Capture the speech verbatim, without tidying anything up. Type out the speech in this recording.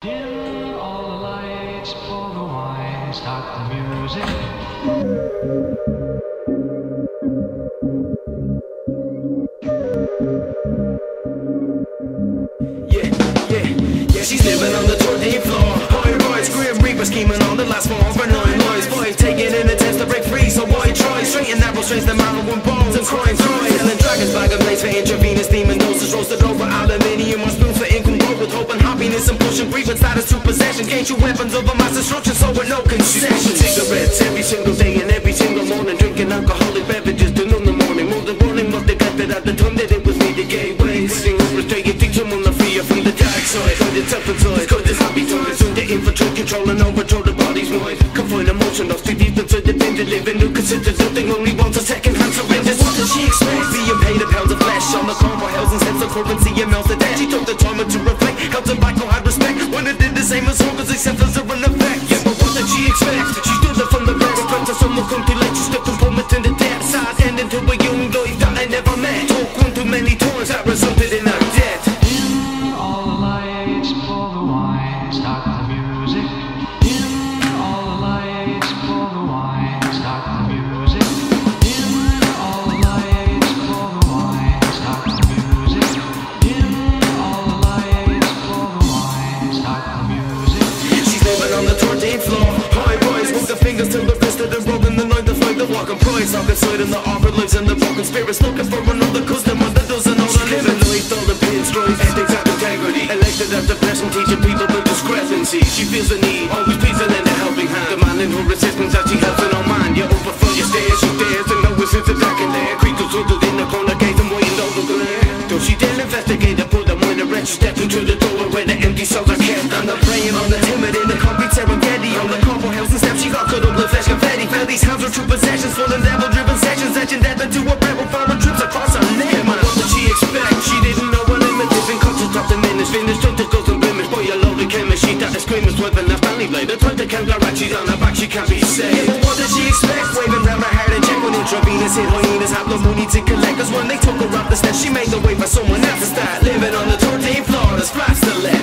Dim all the lights, pour the wine, start the music. Yeah, yeah, yeah, she's living on the thirteenth floor. Boy, boys, grim reaper scheming on the last floor for nine boys. Boys taking in attempts to break free, so why try? Straight and narrow, straight the marrow and bones and crime try. Killing dragons, bag of blades for intravenous demon doses, roasted over aluminium or spoons for income growth with hope and happiness and pushing breathing status to possession. Gain you weapons of a mass destruction, so with no concession. Cigarettes every single day and every single morning, drinking alcoholic beverages till noon in the morning. More than warning what they got that at the time that it was me the gateway. Sing over straight, you think someone will free you from the dark side. Cause it's up inside, cause it's happy time. Soon to infiltrate, control and overthrow the body's mind. Confined emotion of too deep inside the binge living. Who considers nothing, only wants a second hand surrender. What does she expect? Being paid a pound of flesh on the corn for hells and cents of currency and melted dead. She took the time to reflect, how tobacco had respect. When it did the same as home, cause acceptance are an effect. Yeah, but what did she expect? She stood up from the bed, friends of someone come to let you step and plummet in the dead side. Ending to a young life that I never met. Talk one too many times that resulted in her death. Dim all the lights, pour the wine, start the music. Dim all the lights, pour the wine, start the music. Dim all the lights, pour the wine, start the music. Dim all the lights, pour the wine, start the music. She's living on the thirteenth floor. High boys, move the fingers till the wrist of the rope in the night to fight the walking price. I've been in the awkward lives and the broken spirits, looking for another customer that doesn't know the living life. All the pinstripes, ethics and integrity. Elected as the person teaching people the discrepancy. She feels the need, always pleased to lend a helping hand. Demanding her resistance as she helps in her mind. You overflow your stairs, she dares to know it's a dark in there. Creatures huddled in the corner, gaze and waiting over the glare. Though she didn't investigate and put them in a wrench, step into the door where the empty cells are kept. And the praying on the timid in the concrete Serengeti. On the cardboard house and steps, she got cut up with flesh confetti. Felt these hands were true possessions, full of devil-driven sessions, etching death into a rebel farmer trips across her neck. Yeah, man, what did she expect? She didn't know what limit living cuts top the minutes, finished tentacles and blemish. Boy, a load of chemist, she thought the screamers weapon, that Stanley blade. The time to count her right, she's on her back, she can't be saved. Yeah, but what did she expect? Waving round her heart and check when intravenous hit hyenas have no money to collect. Cause when they took her up the steps, she made the way for someone else to start living on the thirteenth floor, there's flats to let.